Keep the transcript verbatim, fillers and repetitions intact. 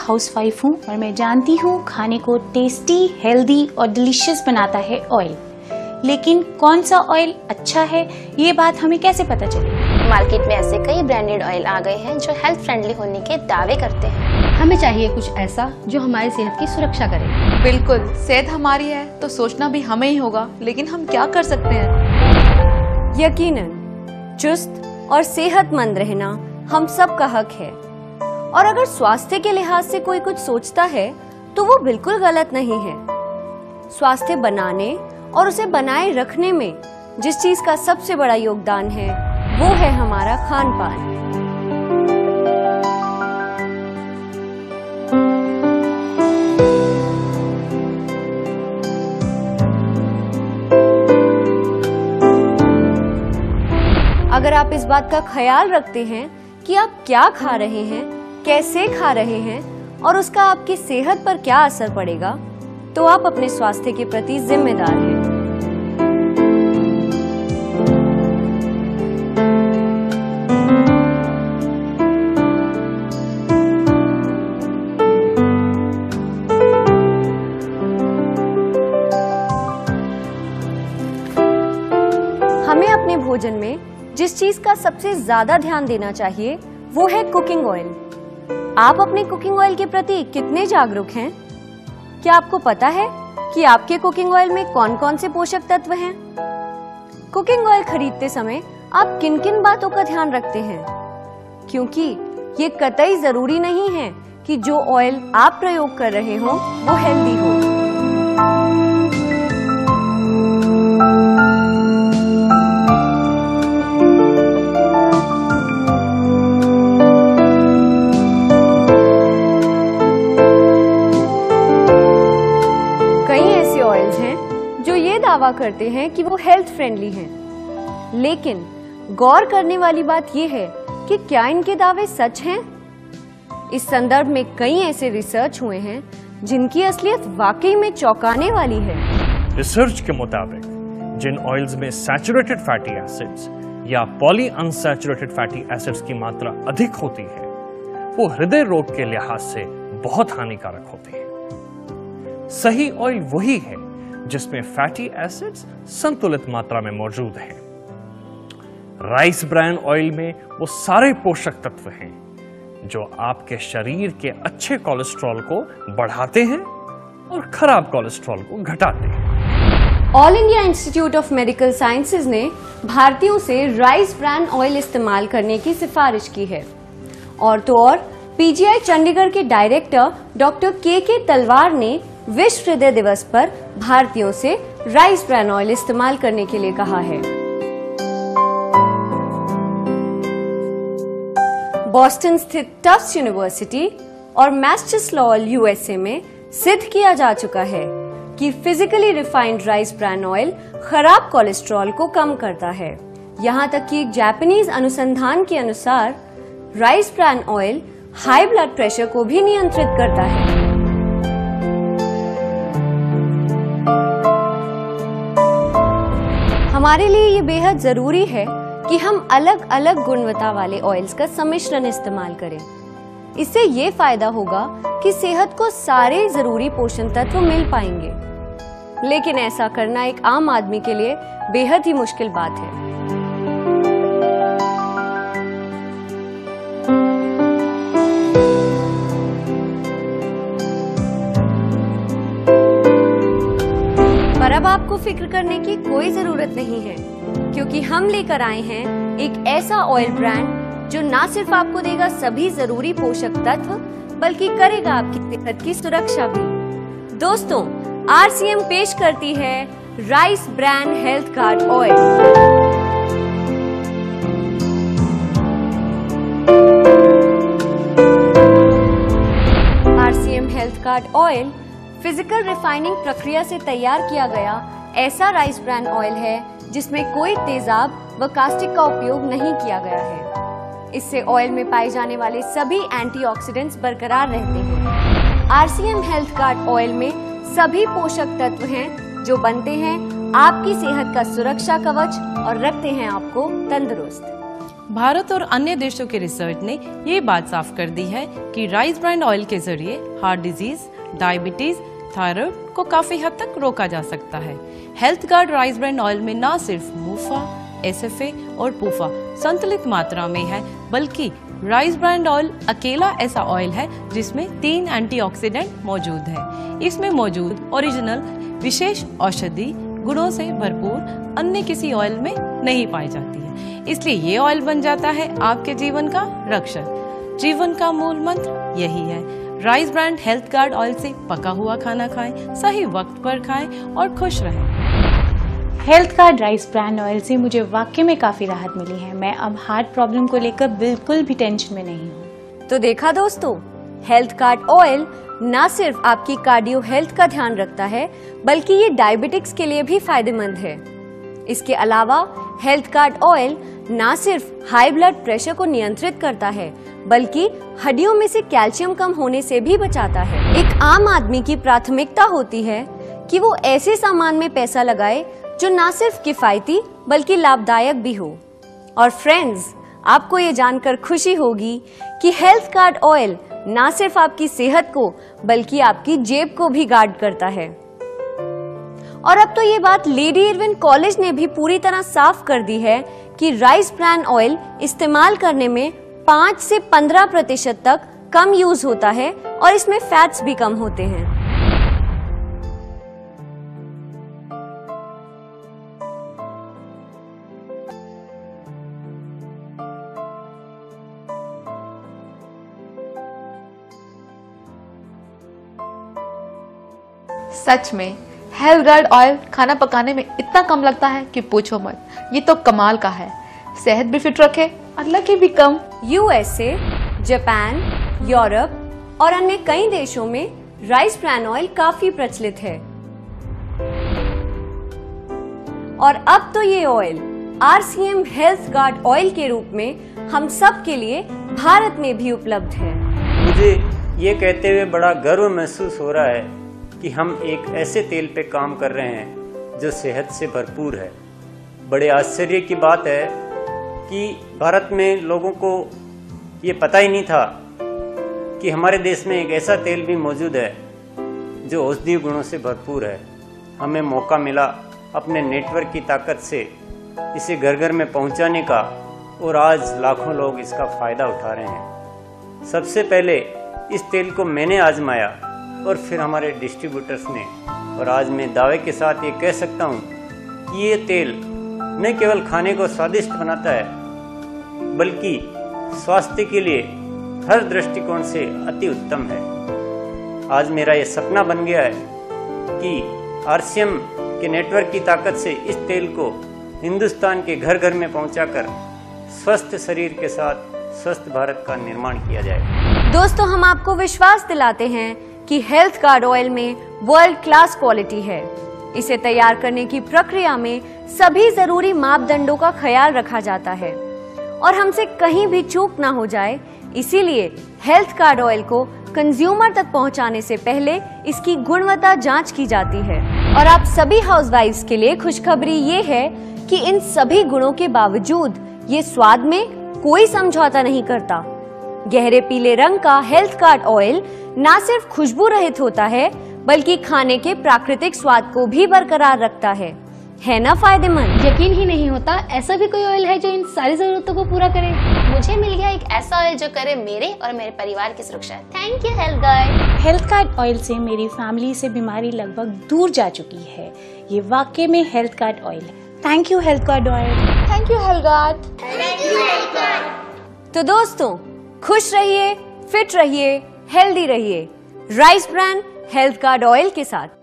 Housewife हूँ और मैं जानती हूँ खाने को टेस्टी, हेल्दी और डिलीशियस बनाता है ऑयल। लेकिन कौन सा ऑयल अच्छा है, ये बात हमें कैसे पता चलेगी? मार्केट में ऐसे कई ब्रांडेड ऑयल आ गए हैं जो हेल्थ फ्रेंडली होने के दावे करते हैं। हमें चाहिए कुछ ऐसा जो हमारी सेहत की सुरक्षा करे। बिल्कुल, सेहत हमारी है तो सोचना भी हमें ही होगा, लेकिन हम क्या कर सकते हैं? यकीनन चुस्त और सेहतमंद रहना हम सब का हक है, और अगर स्वास्थ्य के लिहाज से कोई कुछ सोचता है तो वो बिल्कुल गलत नहीं है। स्वास्थ्य बनाने और उसे बनाए रखने में जिस चीज का सबसे बड़ा योगदान है वो है हमारा खान पान। अगर आप इस बात का ख्याल रखते हैं कि आप क्या खा रहे हैं, कैसे खा रहे हैं और उसका आपकी सेहत पर क्या असर पड़ेगा, तो आप अपने स्वास्थ्य के प्रति जिम्मेदार हैं। हमें अपने भोजन में जिस चीज का सबसे ज्यादा ध्यान देना चाहिए वो है कुकिंग ऑयल। आप अपने कुकिंग ऑयल के प्रति कितने जागरूक हैं? क्या आपको पता है कि आपके कुकिंग ऑयल में कौन कौन से पोषक तत्व हैं? कुकिंग ऑयल खरीदते समय आप किन किन बातों का ध्यान रखते हैं? क्योंकि ये कतई जरूरी नहीं है कि जो ऑयल आप प्रयोग कर रहे हो वो हेल्दी हो। दावा करते हैं कि वो हेल्थ फ्रेंडली हैं, लेकिन गौर करने वाली बात यह है कि क्या इनके दावे सच हैं? इस संदर्भ में कई ऐसे रिसर्च हुए हैं जिनकी असलियत वाकई में चौंकाने वाली है। रिसर्च के मुताबिक जिन ऑयल्स में सैचुरेटेड फैटी एसिड्स या पॉली अनसैचुरेटेड फैटी एसिड्स की मात्रा अधिक होती है वो हृदय रोग के लिहाज से बहुत हानिकारक होते हैं। सही ऑयल वही है जिसमें फैटी एसिड्स संतुलित मात्रा में मौजूद हैं। राइस ब्रान ऑयल में वो सारे पोषक तत्व हैं जो आपके शरीर के अच्छे कोलेस्ट्रॉल को बढ़ाते हैं और खराब कोलेस्ट्रॉल को घटाते हैं। All India institute of medical sciences ने भारतीयों से राइस ब्रान ऑयल इस्तेमाल करने की सिफारिश की है, और तो और पीजीआई चंडीगढ़ के डायरेक्टर डॉक्टर के के तलवार ने विश्व हृदय दिवस पर भारतीयों से राइस ब्रान ऑयल इस्तेमाल करने के लिए कहा है। बॉस्टन स्थित टफ्ट्स यूनिवर्सिटी और मैसाचुसेट्स यूएसए में सिद्ध किया जा चुका है कि physically refined rice bran oil खराब कोलेस्ट्रॉल को कम करता है। यहाँ तक कि एक जापानीज अनुसंधान के अनुसार rice bran oil high blood pressure को भी नियंत्रित करता है। हमारे लिए ये बेहद जरूरी है कि हम अलग अलग गुणवत्ता वाले ऑयल्स का सम्मिश्रण इस्तेमाल करें। इससे ये फायदा होगा कि सेहत को सारे जरूरी पोषण तत्व मिल पाएंगे, लेकिन ऐसा करना एक आम आदमी के लिए बेहद ही मुश्किल बात है। पर अब आपको फिक्र करने की कोई जरूरत नहीं है, क्योंकि हम लेकर आए हैं एक ऐसा ऑयल ब्रांड जो ना सिर्फ आपको देगा सभी जरूरी पोषक तत्व, बल्कि करेगा आपकी सेहत की सुरक्षा भी। दोस्तों, आरसीएम पेश करती है rice bran health guard oil. RCM health guard oil physical refining प्रक्रिया से तैयार किया गया ऐसा राइस ब्रान ऑयल है जिसमें कोई तेजाब व कास्टिक का उपयोग नहीं किया गया है। इससे ऑयल में पाए जाने वाले सभी एंटीऑक्सीडेंट्स बरकरार रहते हैं। आरसीएम हेल्थ कार्ड ऑयल में सभी पोषक तत्व हैं जो बनते हैं आपकी सेहत का सुरक्षा कवच और रखते हैं आपको तंदुरुस्त। भारत और अन्य देशों के रिसर्च ने ये बात साफ कर दी है कि राइस ब्रांड ऑयल के जरिए हार्ट डिजीज, डायबिटीज, थायराइड को काफी हद तक रोका जा सकता है। Health guard rice brand oil में न सिर्फ मूफा, एस एफ ए और पूफा संतुलित मात्रा में है, बल्कि राइस ब्रांड ऑयल अकेला ऐसा ऑयल है जिसमें तीन एंटीऑक्सीडेंट मौजूद है। इसमें मौजूद ओरिजिनल विशेष औषधि गुणों से भरपूर अन्य किसी ऑयल में नहीं पाई जाती है, इसलिए ये ऑयल बन जाता है आपके जीवन का रक्षक। जीवन का मूल मंत्र यही है, rice brand health guard oil से पका हुआ खाना खाएं, सही वक्त पर खाएं और खुश रहें। Health guard rice brand oil से मुझे वाकई में काफी राहत मिली है। मैं अब हार्ट प्रॉब्लम को लेकर बिल्कुल भी टेंशन में नहीं हूँ। तो देखा दोस्तों, हेल्थ गार्ड ऑयल न सिर्फ आपकी कार्डियो हेल्थ का ध्यान रखता है, बल्कि ये डायबिटिक्स के लिए भी फायदेमंद है। इसके अलावा हेल्थ गार्ड ऑयल न सिर्फ हाई ब्लड प्रेशर को नियंत्रित करता है, बल्कि हड्डियों में से कैल्शियम कम होने से भी बचाता है। एक आम आदमी की प्राथमिकता होती है कि वो ऐसे सामान में पैसा लगाए जो न सिर्फ किफायती बल्कि लाभदायक भी हो। और फ्रेंड्स, आपको ये जानकर खुशी होगी कि हेल्थ गार्ड ऑयल न सिर्फ आपकी सेहत को बल्कि आपकी जेब को भी गार्ड करता है। और अब तो ये बात लेडी इरविन कॉलेज ने भी पूरी तरह साफ कर दी है कि राइस ब्रांड ऑयल इस्तेमाल करने में पाँच से पंद्रह प्रतिशत तक कम यूज होता है और इसमें फैट्स भी कम होते हैं। सच में हेल्थ गार्ड ऑयल खाना पकाने में इतना कम लगता है कि पूछो मत। ये तो कमाल का है, सेहत भी फिट रखे और लगे भी कम। U S A, Japan, Europe और अन्य कई देशों में राइस ब्रांड ऑयल काफी प्रचलित है। और अब तो ये oil R C M health guard oil के रूप में हम सब के लिए भारत में भी उपलब्ध है। मुझे ये कहते हुए बड़ा गर्व महसूस हो रहा है कि हम एक ऐसे तेल पे काम कर रहे हैं जो सेहत से भरपूर है। बड़े आश्चर्य की बात है कि भारत में लोगों को ये पता ही नहीं था कि हमारे देश में एक ऐसा तेल भी मौजूद है जो औषधीय गुणों से भरपूर है। हमें मौका मिला अपने नेटवर्क की ताकत से इसे घर घर में पहुंचाने का, और आज लाखों लोग इसका फ़ायदा उठा रहे हैं। सबसे पहले इस तेल को मैंने आजमाया और फिर हमारे डिस्ट्रीब्यूटर्स ने, और आज मैं दावे के साथ ये कह सकता हूँ कि ये तेल न केवल खाने को स्वादिष्ट बनाता है, बल्कि स्वास्थ्य के लिए हर दृष्टिकोण से अति उत्तम है। आज मेरा ये सपना बन गया है कि आर सी एम के नेटवर्क की ताकत से इस तेल को हिंदुस्तान के घर घर में पहुंचाकर स्वस्थ शरीर के साथ स्वस्थ भारत का निर्माण किया जाए। दोस्तों, हम आपको विश्वास दिलाते हैं कि हेल्थ गार्ड ऑयल में वर्ल्ड क्लास क्वालिटी है। इसे तैयार करने की प्रक्रिया में सभी जरूरी मापदंडों का ख्याल रखा जाता है और हमसे कहीं भी चूक ना हो जाए, इसीलिए हेल्थ गार्ड ऑयल को कंज्यूमर तक पहुंचाने से पहले इसकी गुणवत्ता जांच की जाती है। और आप सभी हाउसवाइफ्स के लिए खुशखबरी ये है कि इन सभी गुणों के बावजूद ये स्वाद में कोई समझौता नहीं करता। गहरे पीले रंग का हेल्थ गार्ड ऑयल न सिर्फ खुशबू रहित होता है, बल्कि खाने के प्राकृतिक स्वाद को भी बरकरार रखता है। है ना फायदेमंद? यकीन ही नहीं होता ऐसा भी कोई ऑयल है जो इन सारी जरूरतों को पूरा करे। मुझे मिल गया एक ऐसा ऑयल जो करे मेरे और मेरे परिवार की सुरक्षा। Thank you health guard. Health guard oil से मेरी फैमिली से बीमारी लगभग दूर जा चुकी है। ये वाकई में हेल्थ गार्ड ऑयल है। Thank you health guard oil. Thank you health guard. तो दोस्तों, खुश रहिए, फिट रहिए, हेल्दी रहिए rice brand health guard oil के साथ।